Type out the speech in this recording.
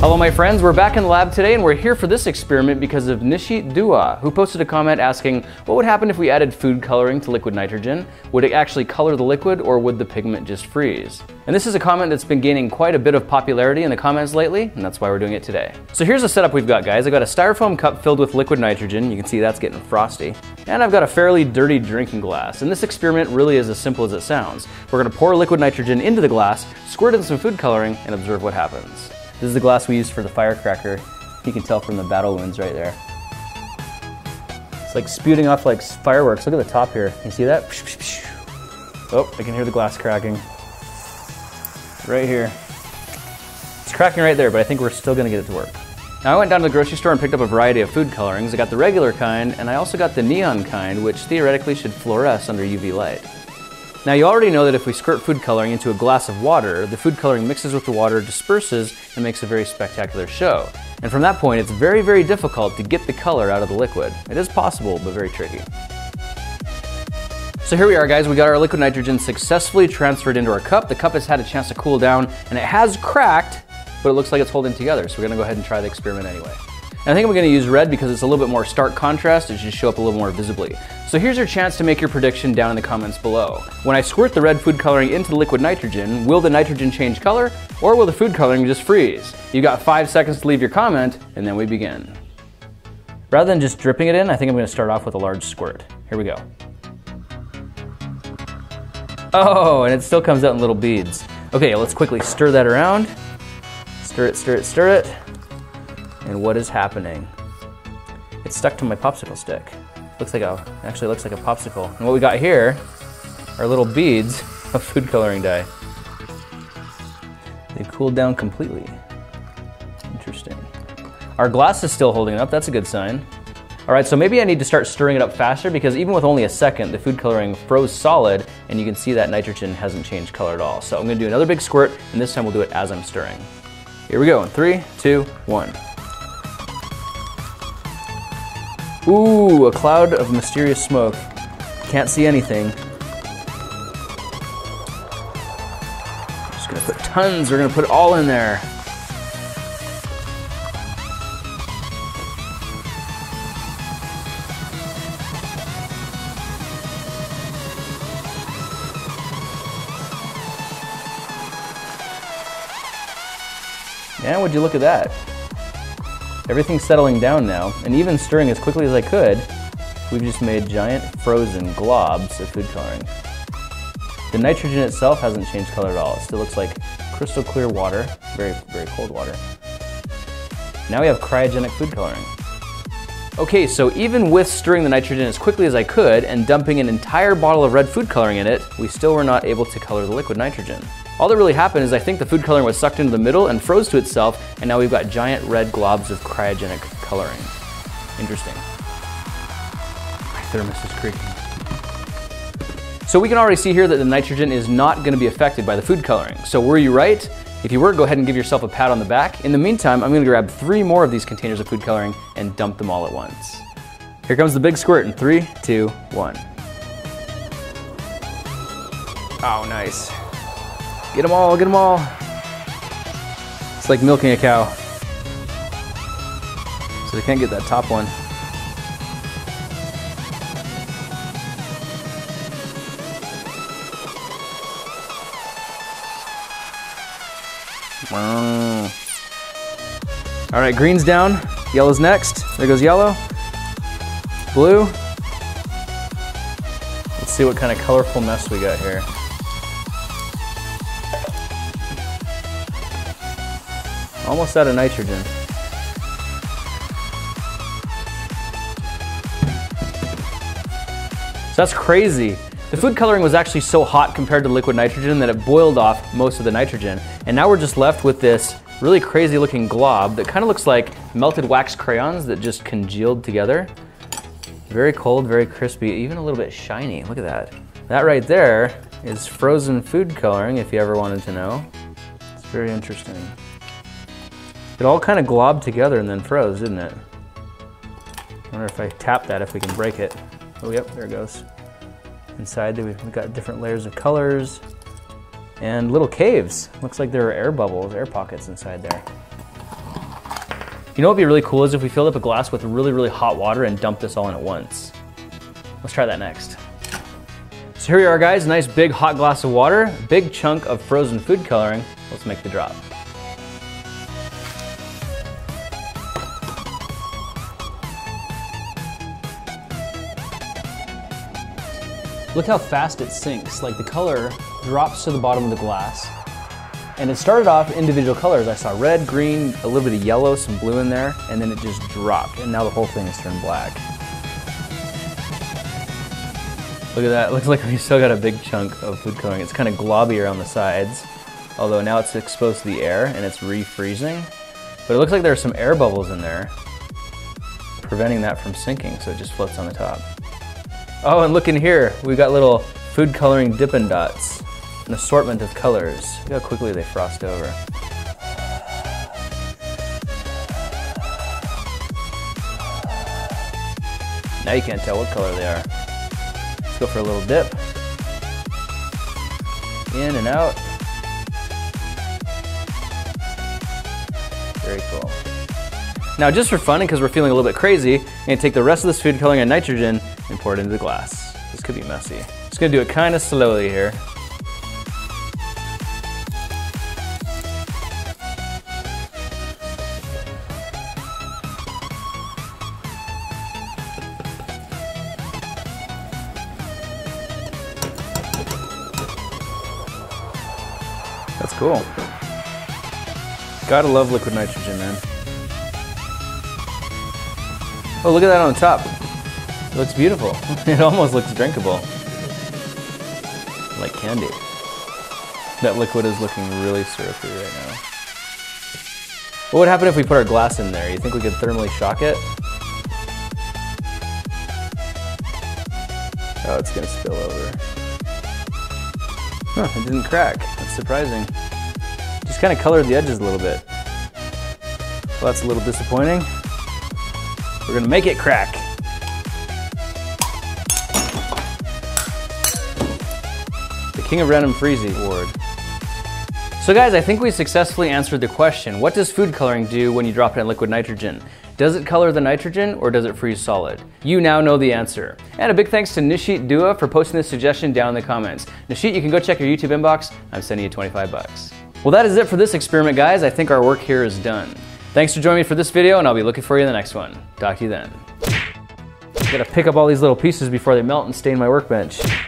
Hello my friends, we're back in the lab today and we're here for this experiment because of Nishi Dua, who posted a comment asking what would happen if we added food coloring to liquid nitrogen? Would it actually color the liquid or would the pigment just freeze? And this is a comment that's been gaining quite a bit of popularity in the comments lately, and that's why we're doing it today. So here's the setup we've got, guys. I've got a styrofoam cup filled with liquid nitrogen. You can see that's getting frosty. And I've got a fairly dirty drinking glass. And this experiment really is as simple as it sounds. We're going to pour liquid nitrogen into the glass, squirt in some food coloring, and observe what happens. This is the glass we used for the firecracker. You can tell from the battle wounds right there. It's like spewing off like fireworks. Look at the top here. You see that? Oh, I can hear the glass cracking. Right here. It's cracking right there, but I think we're still gonna get it to work. Now I went down to the grocery store and picked up a variety of food colorings. I got the regular kind, and I also got the neon kind, which theoretically should fluoresce under UV light. Now you already know that if we squirt food coloring into a glass of water, the food coloring mixes with the water, disperses, and makes a very spectacular show. And from that point, it's very, very difficult to get the color out of the liquid. It is possible, but very tricky. So here we are, guys. We got our liquid nitrogen successfully transferred into our cup. The cup has had a chance to cool down, and it has cracked, but it looks like it's holding together. So we're gonna go ahead and try the experiment anyway. And I think I'm gonna use red because it's a little bit more stark contrast. It should show up a little more visibly. So here's your chance to make your prediction down in the comments below. When I squirt the red food coloring into the liquid nitrogen, will the nitrogen change color or will the food coloring just freeze? You've got 5 seconds to leave your comment and then we begin. Rather than just dripping it in, I think I'm gonna start off with a large squirt. Here we go. Oh, and it still comes out in little beads. Okay, let's quickly stir that around. Stir it, stir it, stir it. And what is happening? It's stuck to my popsicle stick. Actually looks like a popsicle. And what we got here are little beads of food coloring dye. They've cooled down completely. Interesting. Our glass is still holding up, that's a good sign. All right, so maybe I need to start stirring it up faster because even with only a second, the food coloring froze solid and you can see that nitrogen hasn't changed color at all. So I'm gonna do another big squirt and this time we'll do it as I'm stirring. Here we go, in 3, 2, 1. Ooh, a cloud of mysterious smoke. Can't see anything. Just gonna put tons, we're gonna put it all in there. Yeah, would you look at that? Everything's settling down now, and even stirring as quickly as I could, we've just made giant frozen globs of food coloring. The nitrogen itself hasn't changed color at all. It still looks like crystal clear water, very, very cold water. Now we have cryogenic food coloring. Okay, so even with stirring the nitrogen as quickly as I could and dumping an entire bottle of red food coloring in it, we still were not able to color the liquid nitrogen. All that really happened is I think the food coloring was sucked into the middle and froze to itself, and now we've got giant red globs of cryogenic coloring. Interesting. My thermos is creaking. So we can already see here that the nitrogen is not going to be affected by the food coloring. So were you right? If you were, go ahead and give yourself a pat on the back. In the meantime, I'm going to grab 3 more of these containers of food coloring and dump them all at once. Here comes the big squirt in 3, 2, 1. Oh, nice. Get them all, get them all. It's like milking a cow. So they can't get that top one. Wow. All right, green's down, yellow's next. There goes yellow, blue. Let's see what kind of colorful mess we got here. Almost out of nitrogen. So that's crazy. The food coloring was actually so hot compared to liquid nitrogen that it boiled off most of the nitrogen. And now we're just left with this really crazy looking glob that kind of looks like melted wax crayons that just congealed together. Very cold, very crispy, even a little bit shiny. Look at that. That right there is frozen food coloring, if you ever wanted to know. It's very interesting. It all kind of globbed together and then froze, didn't it? I wonder if I tap that, if we can break it. Oh, yep, there it goes. Inside there we've got different layers of colors and little caves. Looks like there are air bubbles, air pockets inside there. You know what would be really cool is if we filled up a glass with really, really hot water and dumped this all in at once. Let's try that next. So here we are, guys, a nice big hot glass of water, big chunk of frozen food coloring. Let's make the drop. Look how fast it sinks, like the color drops to the bottom of the glass. And it started off individual colors. I saw red, green, a little bit of yellow, some blue in there, and then it just dropped, and now the whole thing has turned black. Look at that, it looks like we still got a big chunk of food coloring. It's kind of globby around the sides, although now it's exposed to the air and it's refreezing. But it looks like there are some air bubbles in there, preventing that from sinking, so it just floats on the top. Oh, and look in here, we've got little food coloring Dippin' Dots, an assortment of colors. Look how quickly they frost over. Now you can't tell what color they are. Let's go for a little dip. In and out. Very cool. Now, just for fun and because we're feeling a little bit crazy, I'm going to take the rest of this food coloring and nitrogen and pour it into the glass. This could be messy. Just going to do it kind of slowly here. That's cool. Gotta love liquid nitrogen, man. Oh, look at that on the top. It looks beautiful. It almost looks drinkable. Like candy. That liquid is looking really syrupy right now. What would happen if we put our glass in there? You think we could thermally shock it? Oh, it's gonna spill over. Huh, it didn't crack. That's surprising. Just kind of colored the edges a little bit. Well, that's a little disappointing. We're gonna make it crack. The King of Random Freezy Award. So guys, I think we successfully answered the question, what does food coloring do when you drop it in liquid nitrogen? Does it color the nitrogen or does it freeze solid? You now know the answer. And a big thanks to Nishit Dua for posting this suggestion down in the comments. Nishit, you can go check your YouTube inbox. I'm sending you 25 bucks. Well, that is it for this experiment, guys. I think our work here is done. Thanks for joining me for this video, and I'll be looking for you in the next one. Talk to you then. Gotta pick up all these little pieces before they melt and stain my workbench.